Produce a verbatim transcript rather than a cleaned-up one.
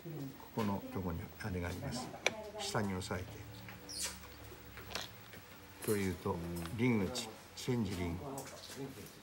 ここのところにあれがあります。下に押さえてというとリングチェンジリング